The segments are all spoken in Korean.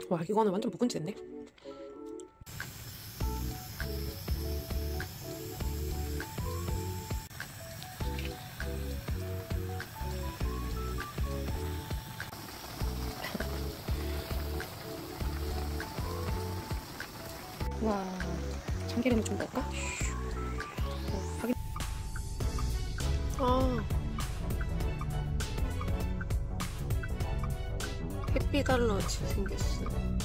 와, 이거는 완전 묵은지 됐네. 와, 참기름을 좀 넣을까? 아, 햇빛 알러지 생겼어.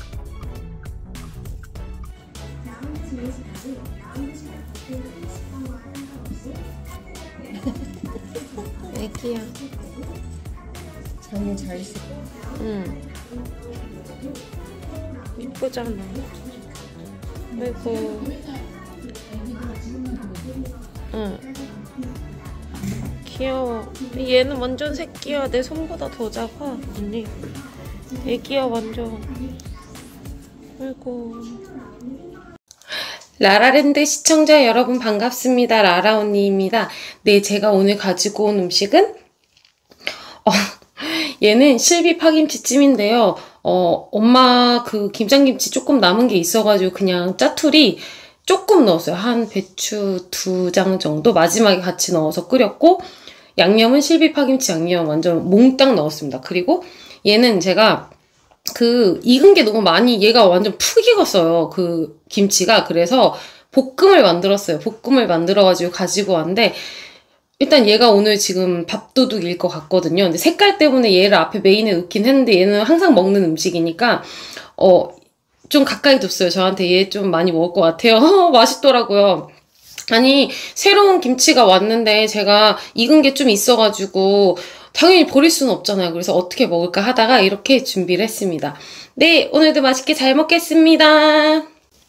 애기야. 잠이 잘 있어. 응. 이쁘잖아. 아이고. 응. 귀여워. 얘는 완전 새끼야. 내 손보다 더 작아. 언니. 애기야 완전. 아이고. 라라랜드 시청자 여러분 반갑습니다. 라라 언니입니다. 네, 제가 오늘 가지고 온 음식은 얘는 실비 파김치찜인데요. 엄마 그 김장김치 조금 남은 게 있어가지고 그냥 짜투리 조금 넣었어요. 한 배추 2장 정도 마지막에 같이 넣어서 끓였고, 양념은 실비 파김치 양념 완전 몽땅 넣었습니다. 그리고 얘는 제가 그 익은 게 너무 많이, 얘가 완전 푹 익었어요. 그 김치가. 그래서 볶음을 만들었어요. 볶음을 만들어가지고 가지고 왔는데, 일단 얘가 오늘 지금 밥도둑일 것 같거든요. 근데 색깔 때문에 얘를 앞에 메인에 넣긴 했는데, 얘는 항상 먹는 음식이니까 좀 가까이 뒀어요. 저한테 얘 좀 많이 먹을 것 같아요. 맛있더라고요. 아니, 새로운 김치가 왔는데 제가 익은 게 좀 있어가지고 당연히 버릴 수는 없잖아요. 그래서 어떻게 먹을까 하다가 이렇게 준비를 했습니다. 네, 오늘도 맛있게 잘 먹겠습니다.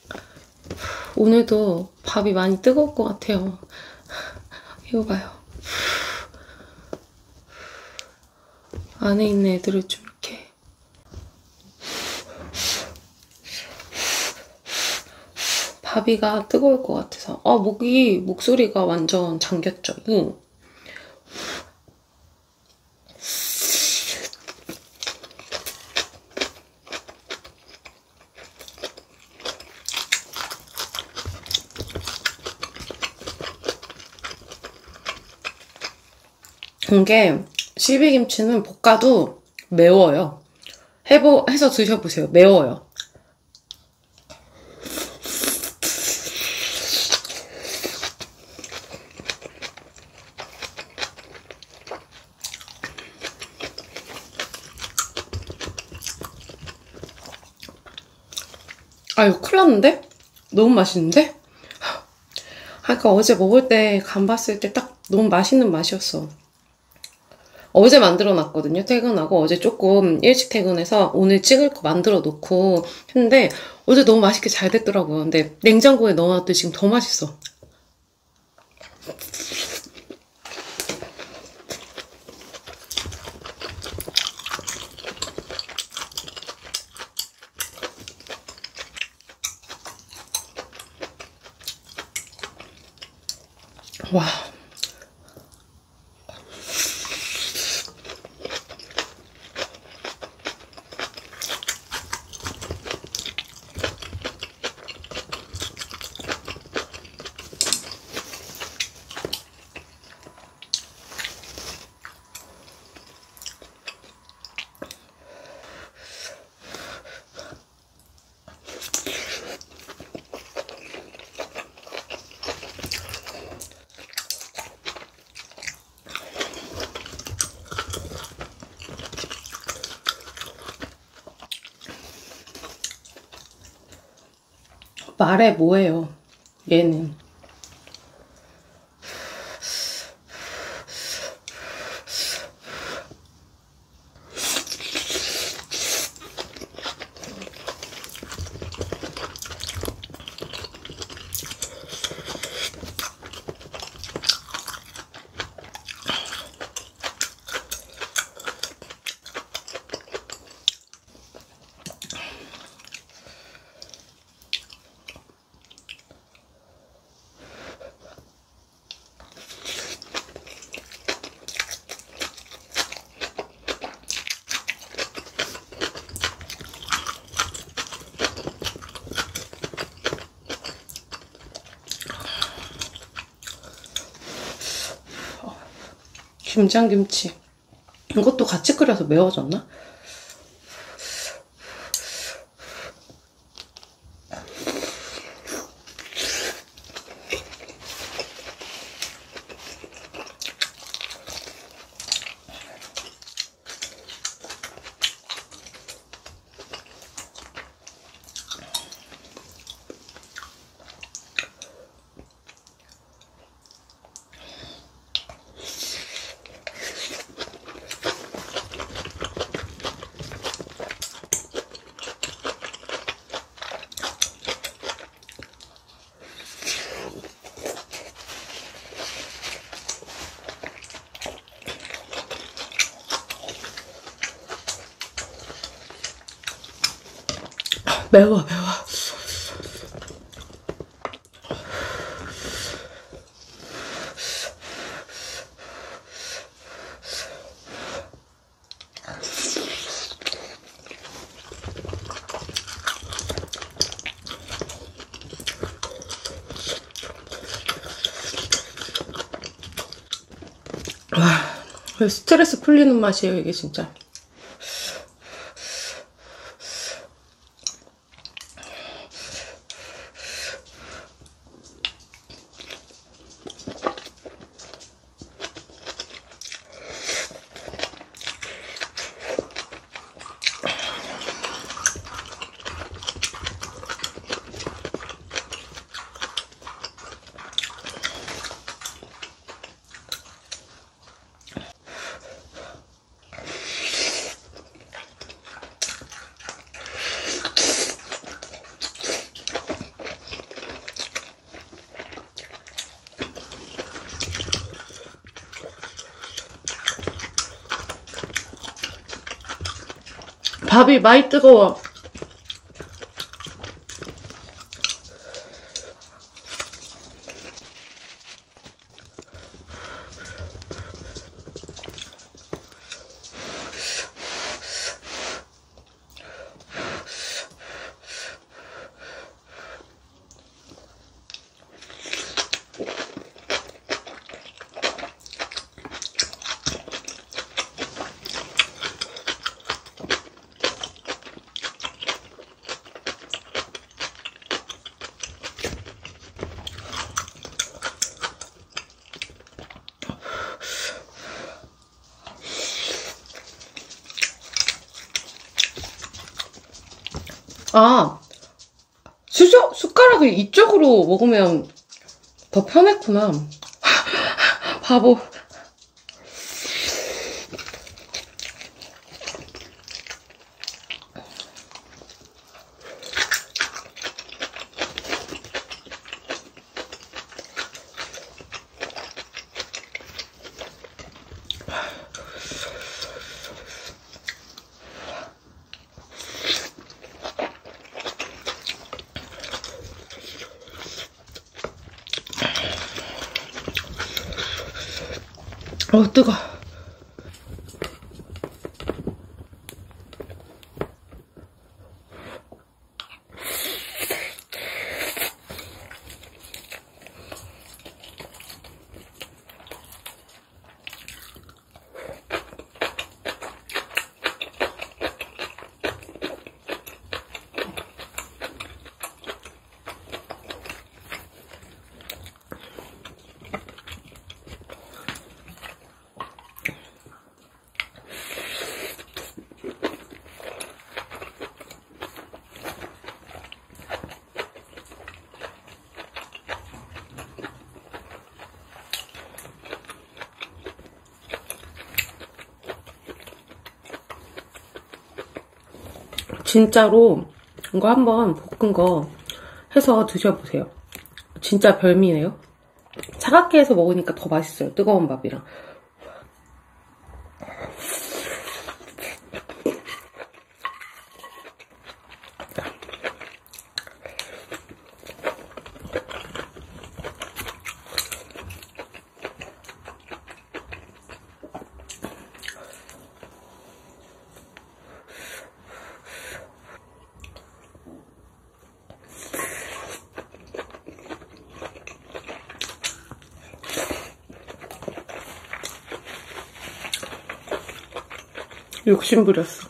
오늘도 밥이 많이 뜨거울 것 같아요. 이거 봐요. 안에 있는 애들을 좀 이렇게. 밥이가 뜨거울 것 같아서. 목소리가 완전 잠겼죠. 이게 실비김치는 볶아도 매워요. 해서 드셔보세요. 매워요. 이거 큰일 났는데? 너무 맛있는데? 아까 어제 먹을 때 간 봤을 때 딱 너무 맛있는 맛이었어. 어제 만들어 놨거든요. 퇴근하고 어제 조금 일찍 퇴근해서 오늘 찍을 거 만들어 놓고 했는데 어제 너무 맛있게 잘 됐더라고요. 근데 냉장고에 넣어놨더니 지금 더 맛있어. 와. 말해 뭐예요, 얘는. 김장김치. 이것도 같이 끓여서 매워졌나? 매워. 와, 스트레스 풀리는 맛이에요, 이게 진짜. 밥이 많이 뜨거워. 아, 숟가락을 이쪽으로 먹으면 더 편했구나. 바보. 뜨거. 진짜로 이거 한번 볶은 거 해서 드셔보세요. 진짜 별미네요. 차갑게 해서 먹으니까 더 맛있어요. 뜨거운 밥이랑. 욕심부렸어.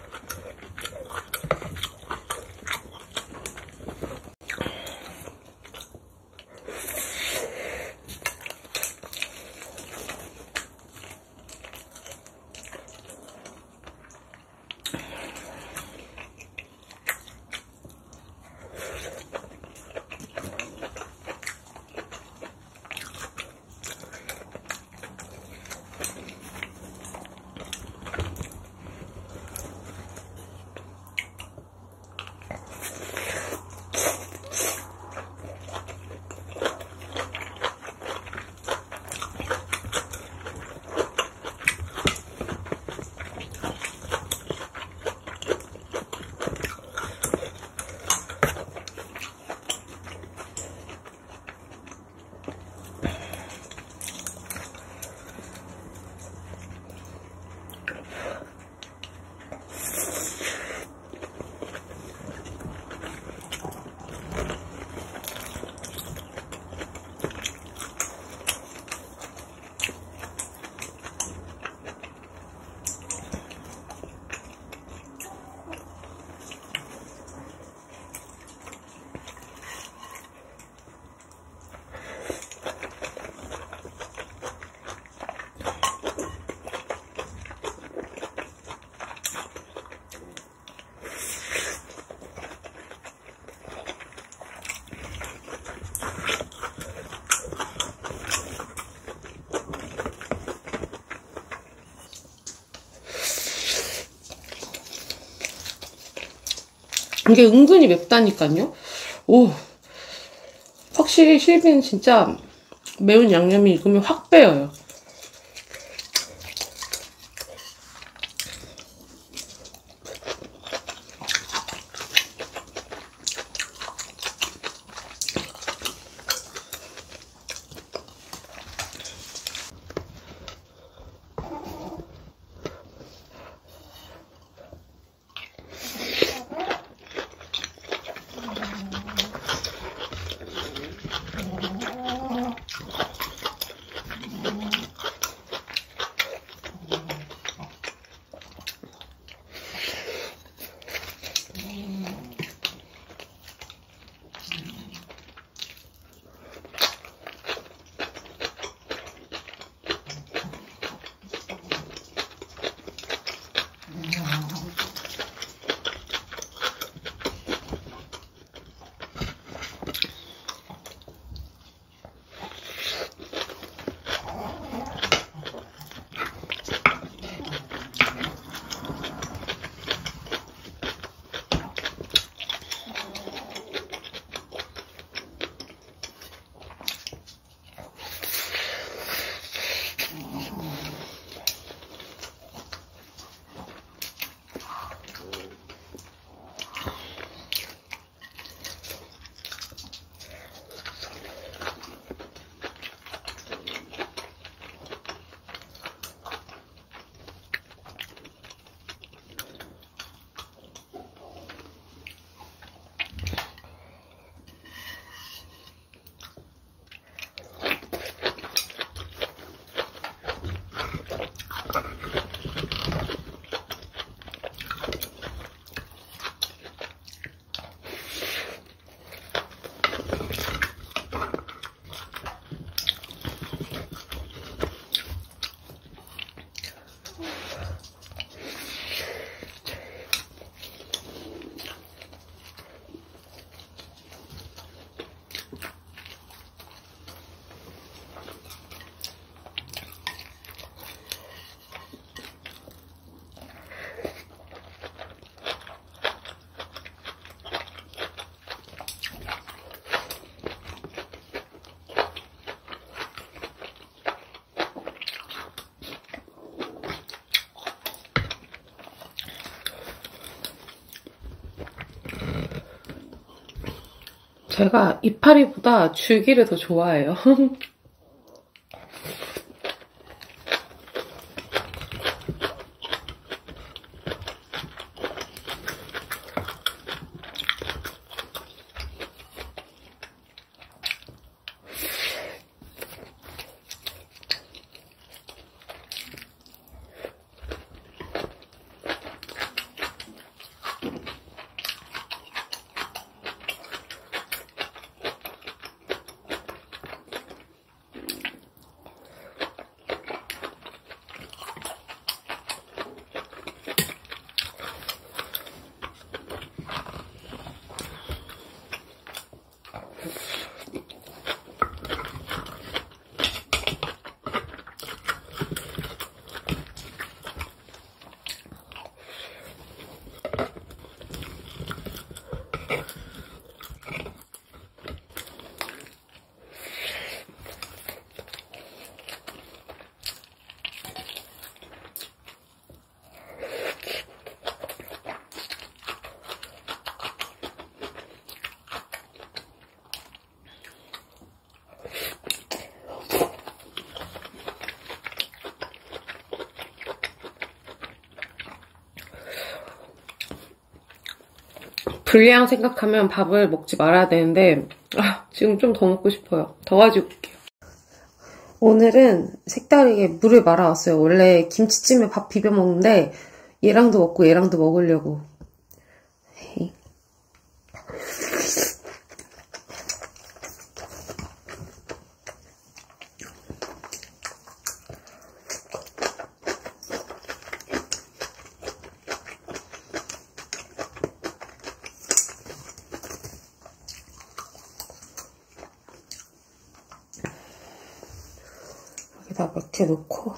이게 은근히 맵다니까요. 오, 확실히 실비는 진짜 매운 양념이 익으면 확 빼요. 제가 이파리보다 줄기를 더 좋아해요. 분량 생각하면 밥을 먹지 말아야 되는데 지금 좀 더 먹고 싶어요. 더 가지고 올게요. 오늘은 색다르게 물을 말아왔어요. 원래 김치찜에 밥 비벼 먹는데 얘랑도 먹고 얘랑도 먹으려고. 여기다 맥주 넣고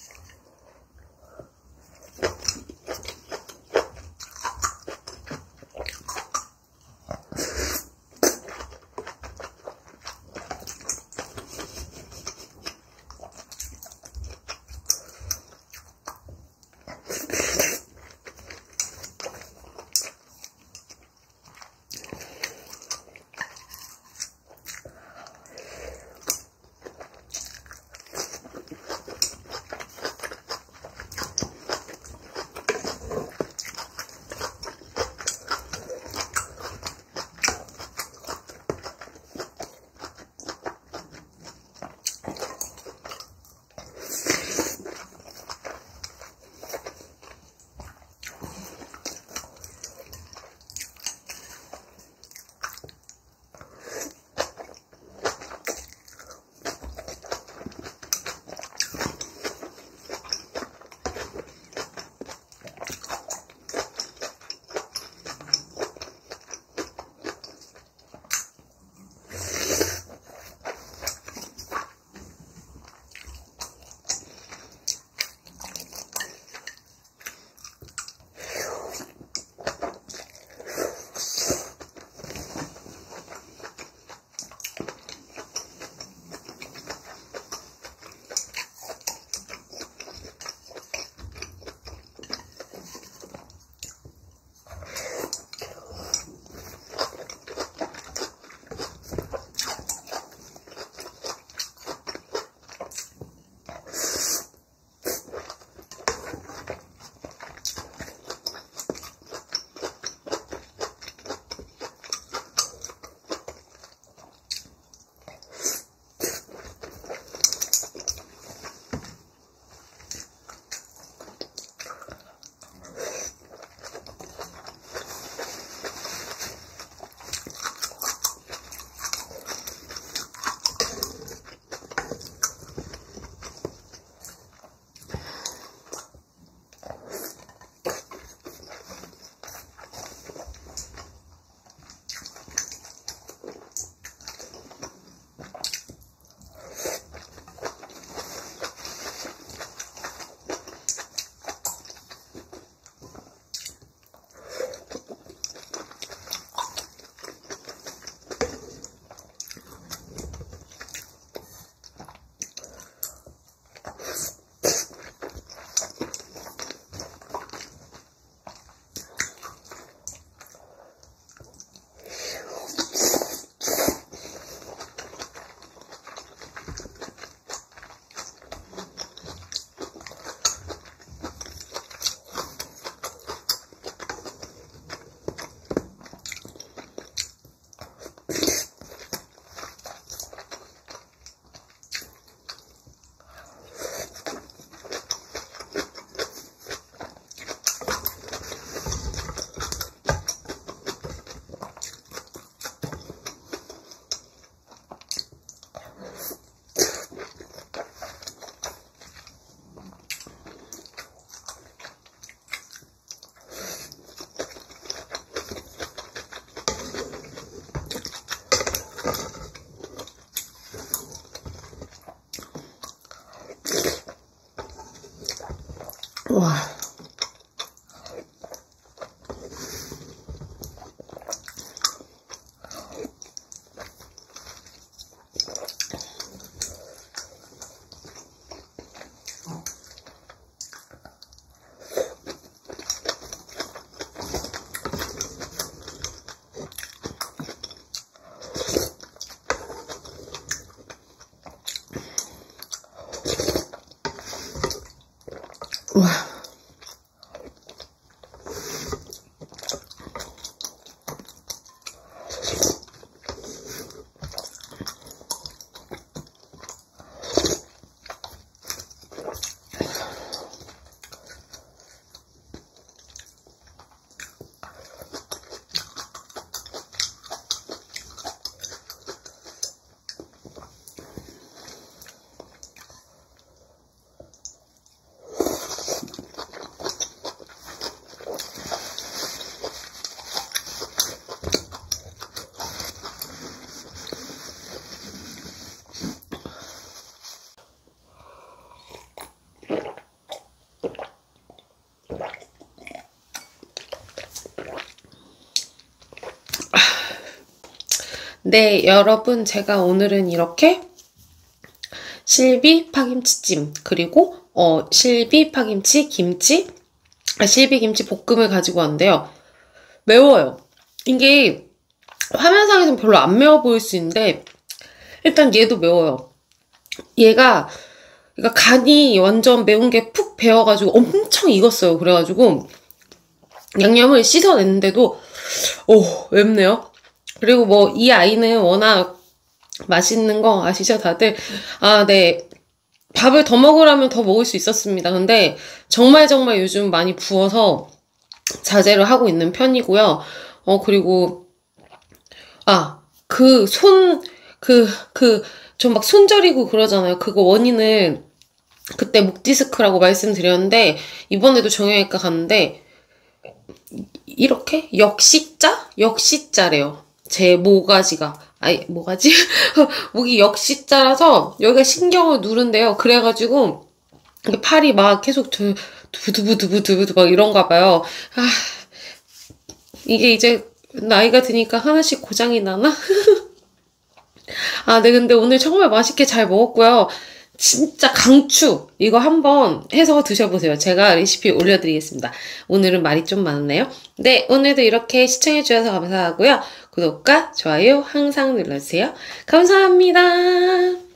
와. 와. 네, 여러분, 제가 오늘은 이렇게 실비 파김치찜, 그리고 실비 파김치 김치, 실비 김치 볶음을 가지고 왔는데요. 매워요. 이게 화면상에서는 별로 안 매워 보일 수 있는데 일단 얘도 매워요. 얘가 그러니까 간이 완전 매운 게 푹 배어가지고 엄청 익었어요. 그래가지고 양념을 씻어냈는데도 맵네요. 그리고 뭐 이 아이는 워낙 맛있는 거 아시죠 다들? 아, 네. 밥을 더 먹으라면 더 먹을 수 있었습니다. 근데 정말 요즘 많이 부어서 자제를 하고 있는 편이고요. 그리고 좀 막 손저리고 그러잖아요. 그거 원인은 그때 목 디스크라고 말씀드렸는데, 이번에도 정형외과 갔는데, 이렇게 역시자래요. 제 모가지가. 모가지? 목이 역시자라서 여기가 신경을 누른대요. 그래가지고, 팔이 막 계속 두부두부 막 이런가 봐요. 이게 이제 나이가 드니까 하나씩 고장이 나나? 네, 근데 오늘 정말 맛있게 잘 먹었고요. 진짜 강추! 이거 한번 해서 드셔보세요. 제가 레시피 올려드리겠습니다. 오늘은 말이 좀 많네요. 네, 오늘도 이렇게 시청해주셔서 감사하고요. 구독과 좋아요 항상 눌러주세요. 감사합니다.